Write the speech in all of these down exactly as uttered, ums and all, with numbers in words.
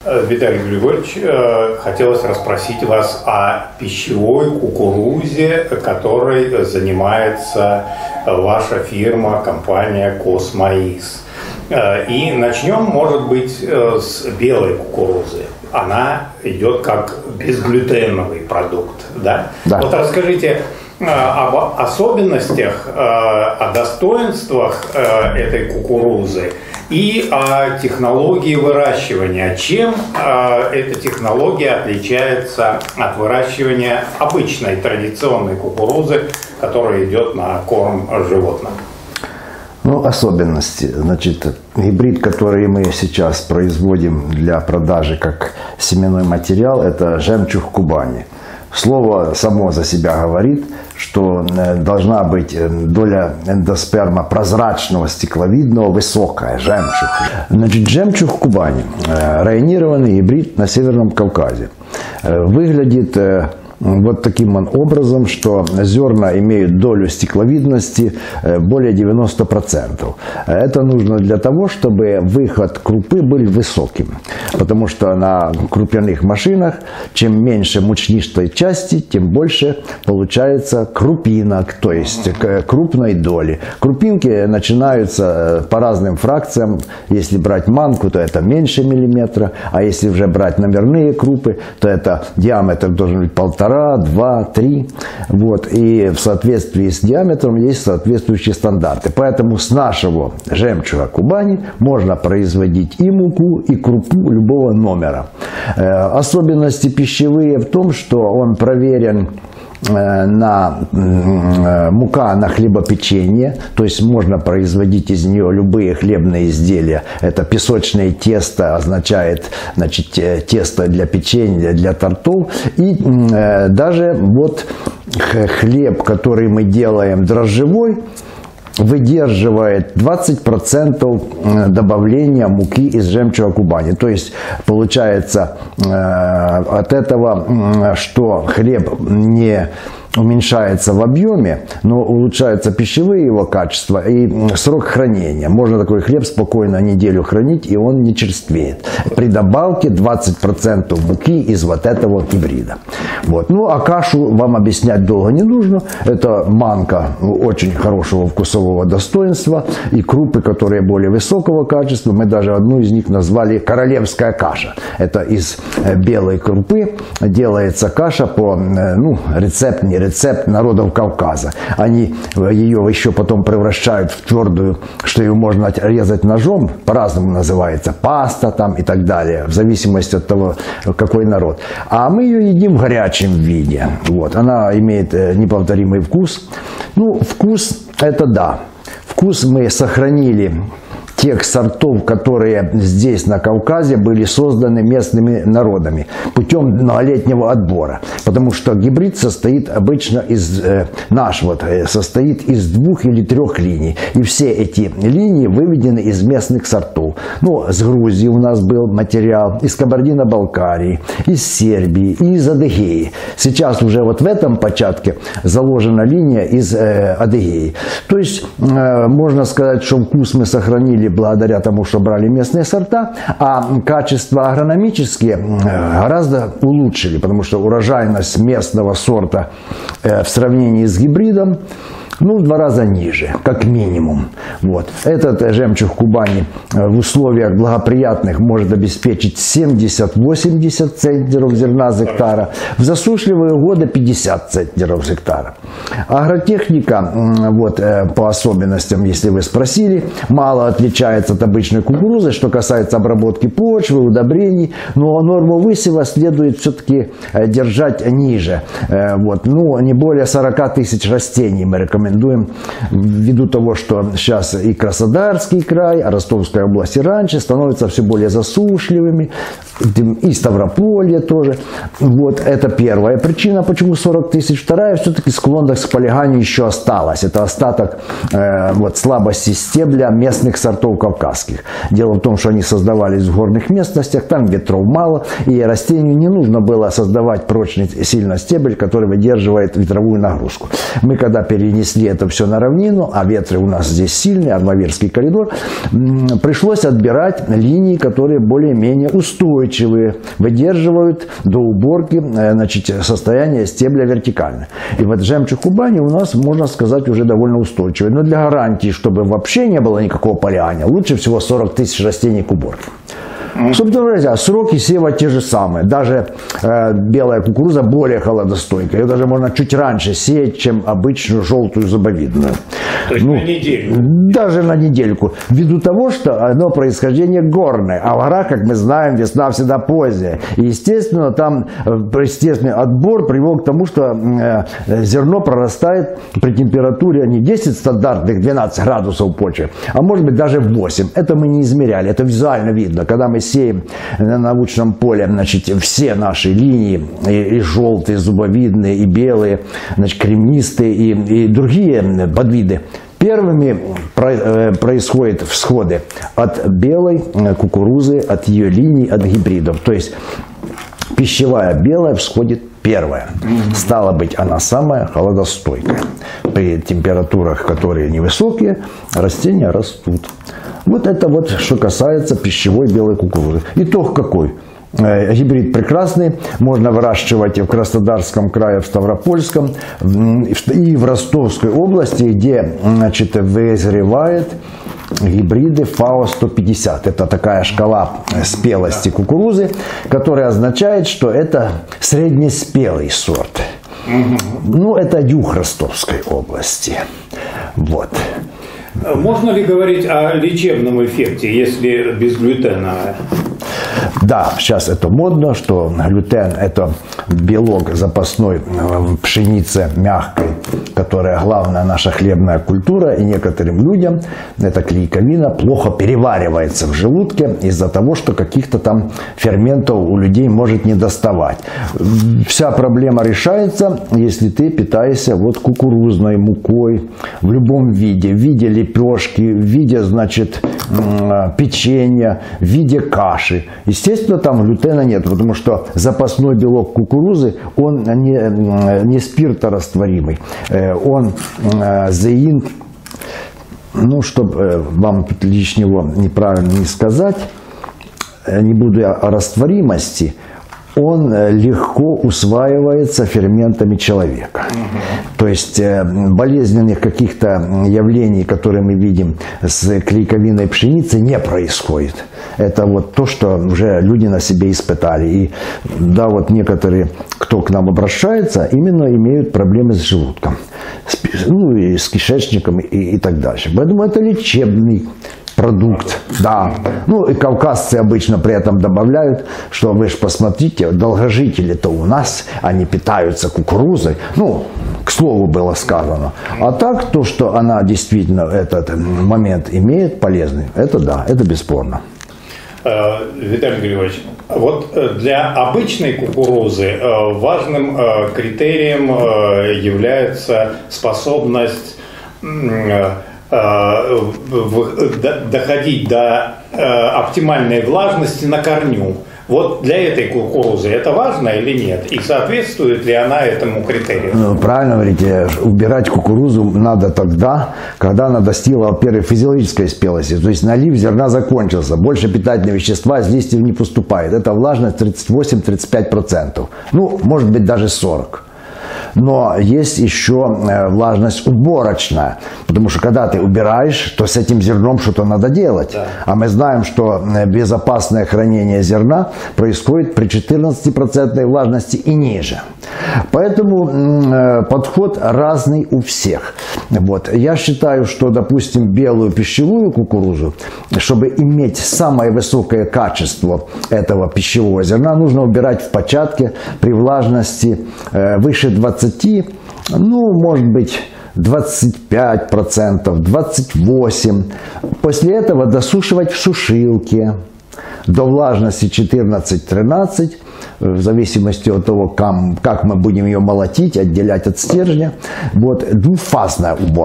Виталий Григорьевич, хотелось расспросить вас о пищевой кукурузе, которой занимается ваша фирма, компания «Космаис». И начнем, может быть, с белой кукурузы. Она идет как безглютеновый продукт, да? Да. Вот расскажите об особенностях, о достоинствах этой кукурузы и о технологии выращивания. Чем эта технология отличается от выращивания обычной традиционной кукурузы, которая идет на корм животным? Ну, особенности. Значит, гибрид, который мы сейчас производим для продажи как семенной материал, это «Жемчуг Кубани». Слово само за себя говорит, что должна быть доля эндосперма прозрачного, стекловидного, высокая, жемчуг. Значит, «Жемчуг Кубани» – районированный гибрид на Северном Кавказе. Выглядит вот таким образом, что зерна имеют долю стекловидности более девяноста процентов. Это нужно для того, чтобы выход крупы был высоким. Потому что на крупяных машинах, чем меньше мучнистой части, тем больше получается крупинок, то есть крупной доли. Крупинки начинаются по разным фракциям. Если брать манку, то это меньше миллиметра, а если уже брать номерные крупы, то это диаметр должен быть полтора, два, три. Вот. И в соответствии с диаметром есть соответствующие стандарты. Поэтому с нашего «Жемчуга Кубани» можно производить и муку, и крупу любого номера. Особенности пищевые в том, что он проверен на мука на хлебопечение, то есть можно производить из нее любые хлебные изделия. Это песочное тесто означает, значит, тесто для печенья, для тортов. И даже вот хлеб, который мы делаем дрожжевой, выдерживает двадцать процентов добавления муки из «Жемчуга Кубани». То есть получается от этого, что хлеб не уменьшается в объеме, но улучшаются пищевые его качества и срок хранения. Можно такой хлеб спокойно неделю хранить, и он не черствеет. При добавке двадцать процентов муки из вот этого гибрида. Вот. Ну, а кашу вам объяснять долго не нужно. Это манка очень хорошего вкусового достоинства и крупы, которые более высокого качества. Мы даже одну из них назвали «королевская каша». Это из белой крупы делается каша по ну, рецепту, не рецепт народов Кавказа. Они ее еще потом превращают в твердую, что ее можно резать ножом, по-разному называется, паста там и так далее, в зависимости от того, какой народ. А мы ее едим в горячем виде. Вот. Она имеет неповторимый вкус. Ну, вкус это да. Вкус мы сохранили тех сортов, которые здесь на Кавказе были созданы местными народами путем многолетнего отбора. Потому что гибрид состоит обычно из, э, наш вот, э, состоит из двух или трех линий. И все эти линии выведены из местных сортов. Ну, с Грузии у нас был материал, из Кабардино-Балкарии, из Сербии и из Адыгеи. Сейчас уже вот в этом початке заложена линия из э, Адыгеи. То есть, э, можно сказать, что вкус мы сохранили благодаря тому, что брали местные сорта, а качество агрономические гораздо улучшили, потому что урожайность местного сорта в сравнении с гибридом ну, в два раза ниже, как минимум. Вот. Этот «Жемчуг Кубани» в условиях благоприятных может обеспечить семьдесят-восемьдесят центнеров зерна с гектара, в засушливые годы пятьдесят центнеров с гектара. Агротехника, вот, по особенностям, если вы спросили, мало отличается от обычной кукурузы, что касается обработки почвы, удобрений, но норму высева следует все-таки держать ниже. Вот. Ну, не более сорока тысяч растений мы рекомендуем. Рекомендуем, ввиду того, что сейчас и Краснодарский край, а Ростовская область и раньше становятся все более засушливыми, и Ставрополье тоже. Вот это первая причина, почему сорок тысяч. Вторая, все-таки склонность к полиганию еще осталась. Это остаток э, вот, слабости стебля местных сортов кавказских. Дело в том, что они создавались в горных местностях, там ветров мало, и растению не нужно было создавать прочный, сильный стебель, который выдерживает ветровую нагрузку. Мы когда перенесли перенесли это все на равнину, а ветры у нас здесь сильные, Армавирский коридор, пришлось отбирать линии, которые более-менее устойчивые, выдерживают до уборки, значит, состояние стебля вертикально. И вот жемчуг Кубани у нас, можно сказать, уже довольно устойчивый. Но для гарантии, чтобы вообще не было никакого полиания, лучше всего сорок тысяч растений к уборке. Собственно говоря, сроки сева те же самые. Даже э, белая кукуруза более холодостойкая. Ее даже можно чуть раньше сеять, чем обычную желтую зубовидную. То есть ну, на неделю? Даже на недельку. Ввиду того, что оно происхождение горное. А в горах, как мы знаем, весна всегда поздняя. И, естественно, там естественный отбор привел к тому, что э, зерно прорастает при температуре не десять стандартных, двенадцать градусов почвы, а может быть даже восемь. Это мы не измеряли. Это визуально видно. Когда мы сеем на научном поле, значит, все наши линии, и, и желтые, зубовидные, и белые, значит, кремнистые, и, и другие подвиды, первыми происходят всходы от белой кукурузы, от ее линий, от гибридов. То есть пищевая белая всходит первая. Стало быть, она самая холодостойкая. При температурах, которые невысокие, растения растут. Вот это вот, что касается пищевой белой кукурузы. Итог какой? Гибрид прекрасный, можно выращивать и в Краснодарском крае, в Ставропольском, и в Ростовской области, где, значит, вызревает гибриды ФАО сто пятьдесят. Это такая шкала спелости кукурузы, которая означает, что это среднеспелый сорт. Ну, это юг Ростовской области. Вот. Можно ли говорить о лечебном эффекте, если без глютена? Да, сейчас это модно, что глютен – это белок запасной в пшенице мягкой, которая главная наша хлебная культура, и некоторым людям эта клейковина плохо переваривается в желудке из-за того, что каких-то там ферментов у людей может не доставать. Вся проблема решается, если ты питаешься вот кукурузной мукой в любом виде, в виде лепешки, в виде, значит, печенья, в виде каши. Естественно, там глютена нет, потому что запасной белок кукурузы, он не, не спирторастворимый, он зеин, ну, чтобы вам тут лишнего неправильно не сказать, не буду о растворимости, он легко усваивается ферментами человека. Угу. То есть болезненных каких-то явлений, которые мы видим с клейковиной пшеницы, не происходит. Это вот то, что уже люди на себе испытали. И да, вот некоторые, кто к нам обращается, именно имеют проблемы с желудком, ну и с кишечником и, и так дальше. Поэтому это лечебный продукт, да. Ну и кавказцы обычно при этом добавляют, что вы же посмотрите, долгожители-то у нас, они питаются кукурузой. Ну, к слову было сказано. А так, то, что она действительно этот момент имеет полезный, это да, это бесспорно. Виталий Григорьевич, вот для обычной кукурузы важным критерием является способность доходить до оптимальной влажности на корню. Вот для этой кукурузы это важно или нет? И соответствует ли она этому критерию? Ну, правильно говорите, убирать кукурузу надо тогда, когда она достигла, во-первых, физиологической спелости. То есть налив зерна закончился, больше питательных вещества из листьев не поступает. Это влажность тридцать восемь — тридцать пять процентов. Ну, может быть, даже сорок процентов. Но есть еще влажность уборочная, потому что когда ты убираешь, то с этим зерном что-то надо делать. Да. А мы знаем, что безопасное хранение зерна происходит при четырнадцатипроцентной влажности и ниже. Поэтому подход разный у всех. Вот. Я считаю, что, допустим, белую пищевую кукурузу, чтобы иметь самое высокое качество этого пищевого зерна, нужно убирать в початке при влажности выше двадцати, ну, может быть, двадцать пять процентов, двадцать восемь процентов. После этого досушивать в сушилке до влажности четырнадцать-тринадцать, в зависимости от того, как мы будем ее молотить, отделять от стержня. Вот, двухфазная уборка.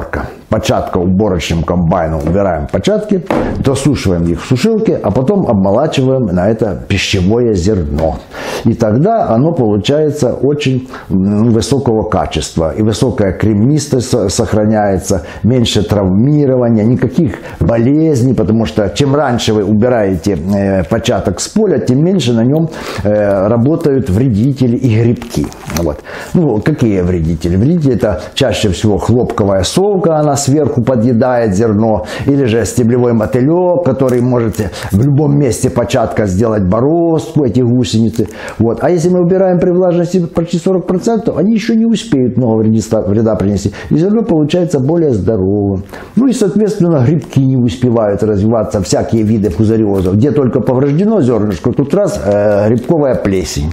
початкоуборочным комбайном убираем початки, досушиваем их в сушилке, а потом обмолачиваем на это пищевое зерно. И тогда оно получается очень высокого качества. И высокая кремнистость сохраняется, меньше травмирования, никаких болезней, потому что чем раньше вы убираете початок с поля, тем меньше на нем работают вредители и грибки. Вот. Ну, какие вредители? Вредители — это чаще всего хлопковая совка, она сверху подъедает зерно, или же стеблевой мотылек, который может в любом месте початка сделать бороздку, эти гусеницы. Вот. А если мы убираем при влажности почти сорок процентов, они еще не успеют много вреда принести. И зерно получается более здоровым. Ну и, соответственно, грибки не успевают развиваться, всякие виды фузариозов. Где только повреждено зернышко, тут раз э, грибковая плесень.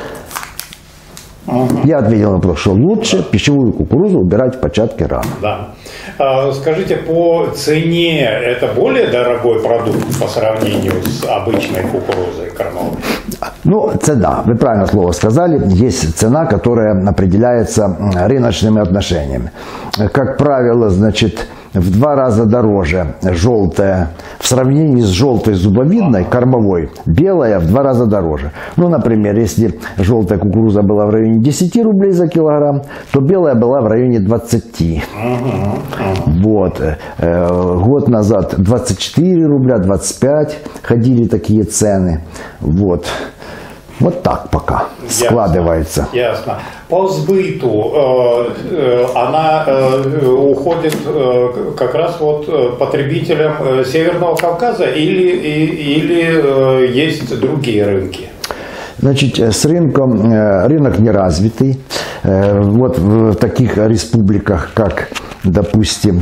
Угу. Я ответил на вопрос, что лучше пищевую кукурузу убирать в початке рано. Да. А, скажите, по цене это более дорогой продукт по сравнению с обычной кукурузой кормовой? Ну, цена, вы правильно слово сказали, есть цена, которая определяется рыночными отношениями. Как правило, значит, в два раза дороже желтая, в сравнении с желтой зубовидной, кормовой, белая в два раза дороже. Ну, например, если желтая кукуруза была в районе десяти рублей за килограмм, то белая была в районе двадцати. Вот. Год назад двадцать четыре рубля, двадцать пять ходили такие цены. Вот. Вот так пока ясно, складывается. Ясно. По сбыту э, э, она э, уходит э, как раз вот потребителям э, Северного Кавказа или, и, или э, есть другие рынки? Значит, с рынком, э, рынок неразвитый. Э, вот в таких республиках, как, допустим,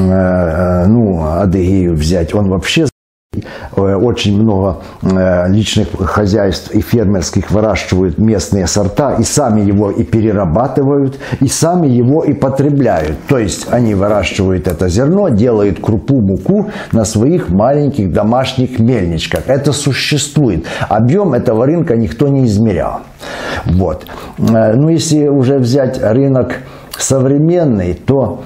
э, ну, Адыгею взять, он вообще очень много личных хозяйств и фермерских выращивают местные сорта и сами его и перерабатывают, и сами его и потребляют. То есть они выращивают это зерно, делают крупу, муку на своих маленьких домашних мельничках. Это существует. Объем этого рынка никто не измерял. Вот. Ну, если уже взять рынок современный, то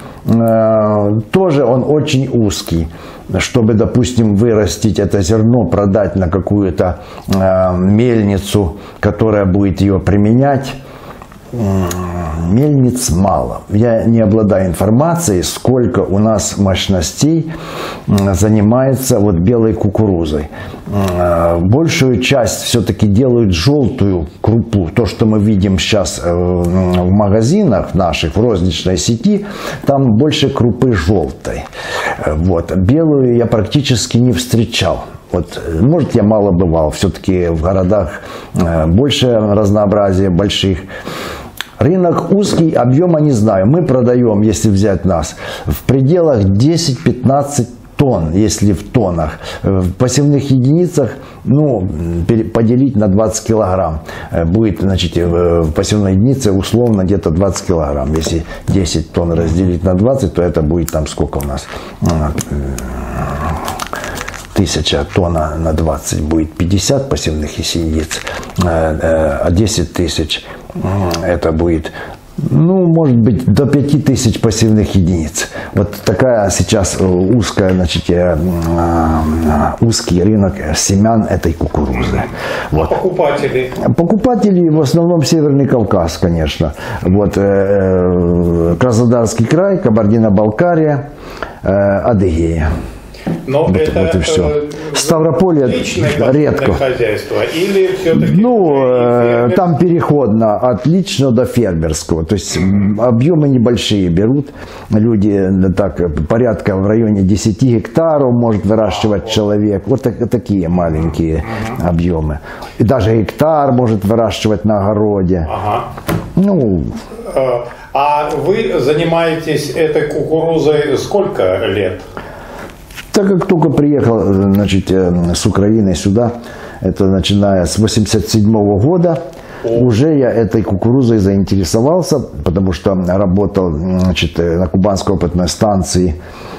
э, тоже он очень узкий. Чтобы, допустим, вырастить это зерно, продать на какую-то э, мельницу, которая будет ее применять, э, мельниц мало. Я не обладаю информацией, сколько у нас мощностей э, занимается вот белой кукурузой. Э, большую часть все-таки делают желтую крупу. То, что мы видим сейчас э, в магазинах наших, в розничной сети, там больше крупы желтой. Вот. Белую я практически не встречал. Вот, может, я мало бывал, все-таки в городах больше разнообразия больших. Рынок узкий, объема не знаю. Мы продаем, если взять нас, в пределах десять-пятнадцать тонн, если в тоннах. В посевных единицах, ну, поделить на двадцать килограмм. Будет, значит, в посевной единице условно где-то двадцать килограмм. Если десять тонн разделить на двадцать, то это будет там сколько у нас? Тысяча тонна на двадцать будет пятьдесят посевных единиц, а десять тысяч это будет, ну, может быть, до пяти тысяч посевных единиц. Вот такая сейчас узкая, значит, узкий рынок семян этой кукурузы. Вот. А покупатели? Покупатели в основном Северный Кавказ, конечно. Вот, Краснодарский край, Кабардино-Балкария, Адыгея. Но вот, это вот и все. Э, Ставрополье редко. Хозяйство или все-таки? Ну, э, там переходно от личного до фермерского. То есть объемы небольшие берут. Люди так порядка в районе десяти гектаров может выращивать человек. Вот так, такие маленькие объемы. И даже гектар может выращивать на огороде. Ага. Ну. А вы занимаетесь этой кукурузой сколько лет? Так как только приехал, значит, с Украины сюда, это начиная с восемьдесят седьмого года, О. уже я этой кукурузой заинтересовался, потому что работал, значит, на Кубанской опытной станции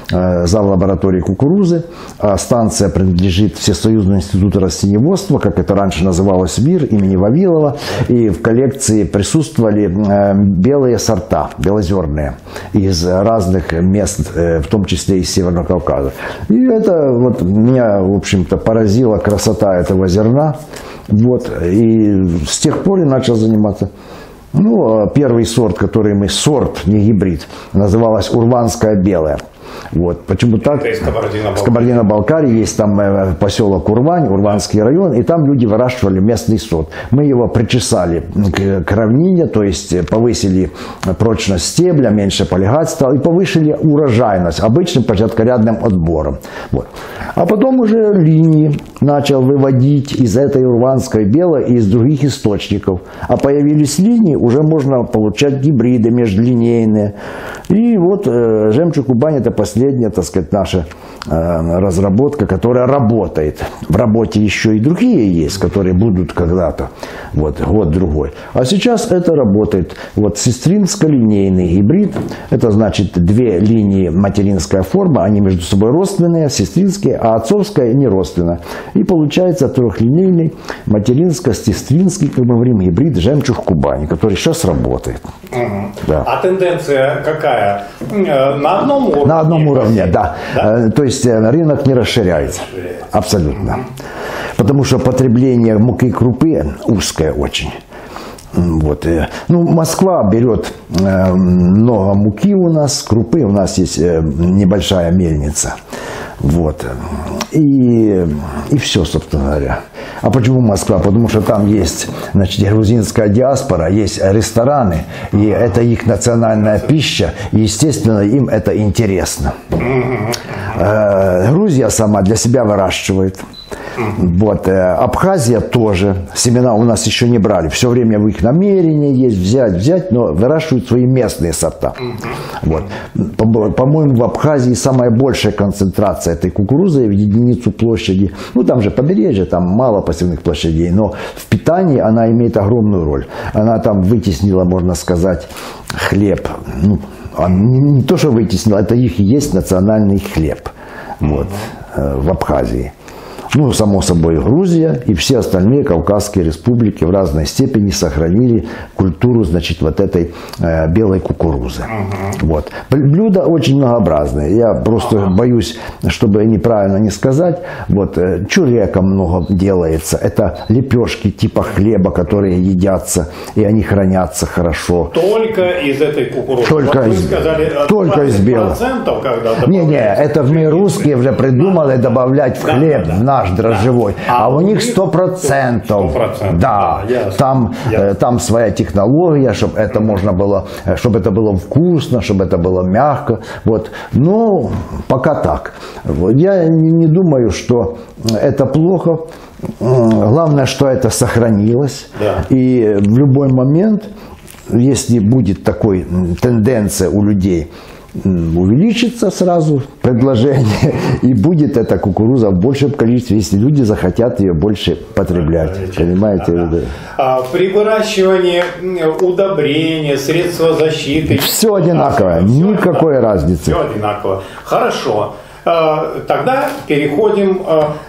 зав. Лаборатории кукурузы. А станция принадлежит Всесоюзному институту растениеводства, как это раньше называлось, ВИР имени Вавилова. И в коллекции присутствовали белые сорта, белозерные, из разных мест, в том числе из Северного Кавказа. И это вот меня, в общем-то, поразила красота этого зерна. Вот. И с тех пор я начал заниматься. Ну, первый сорт, который мы, сорт, не гибрид, называлась урванская белая. Вот. Почему так? В Кабардино-Балкарии есть там поселок Урвань, Урванский район, и там люди выращивали местный сорт. Мы его причесали к равнине, то есть повысили прочность стебля, меньше полегать стал, и повысили урожайность обычным початкорядным отбором. Вот. А потом уже линии начал выводить из этой урванской белой и из других источников. А появились линии, уже можно получать гибриды межлинейные. И вот э, жемчуг Кубань — это последняя, так сказать, наша э, разработка, которая работает. В работе еще и другие есть, которые будут когда-то, вот, год-другой. А сейчас это работает. Вот сестринско-линейный гибрид, это значит две линии материнская форма, они между собой родственные, сестринские, а отцовская не родственная. И получается трехлинейный материнско-сестринский, как мы говорим, гибрид жемчуг Кубани, который сейчас работает. Угу. Да. А тенденция какая? На одном уровне? На одном уровне, да. да. То есть рынок не расширяется. расширяется. Абсолютно. Угу. Потому что потребление муки и крупы узкое очень. Вот. Ну, Москва берет много муки у нас, крупы, у нас есть небольшая мельница. Вот. И, и все, собственно говоря. А почему Москва? Потому что там есть, значит, грузинская диаспора, есть рестораны, и это их национальная пища, и, естественно, им это интересно. Грузия сама для себя выращивает. Вот. Абхазия тоже. Семена у нас еще не брали. Все время в их намерении есть взять, взять, но выращивают свои местные сорта. Вот. По-моему, в Абхазии самая большая концентрация этой кукурузы в единицу площади. Ну, там же побережье, там мало посевных площадей, но в питании она имеет огромную роль. Она там вытеснила, можно сказать, хлеб. Ну, не, не то, что вытеснила, это их и есть национальный хлеб. Вот. В Абхазии. Ну, само собой, Грузия и все остальные Кавказские республики в разной степени сохранили культуру, значит, вот этой э, белой кукурузы. Uh-huh. Вот. Блюда очень многообразные. Я просто uh-huh. боюсь, чтобы неправильно не сказать. Вот, э, чурека много делается. Это лепешки типа хлеба, которые едятся, и они хранятся хорошо. Только из этой кукурузы? Только вот из, вы сказали, только из белой. Не-не, это мы русские уже придумали добавлять в хлеб, да, да, в наш дрожжевой, да. а, а у них сто процентов, да, да там, ясно. Там своя технология, чтобы это можно было, чтобы это было вкусно, чтобы это было мягко, вот, ну, пока так. Я не думаю, что это плохо, главное, что это сохранилось, да. И в любой момент, если будет такой тенденция у людей, увеличится сразу предложение, и будет эта кукуруза в большем количестве, если люди захотят ее больше потреблять. Понимаете? Да, да. А при выращивании удобрения, средства защиты? Все одинаково, все никакой одинаково. разницы. Все одинаково. Хорошо. Тогда переходим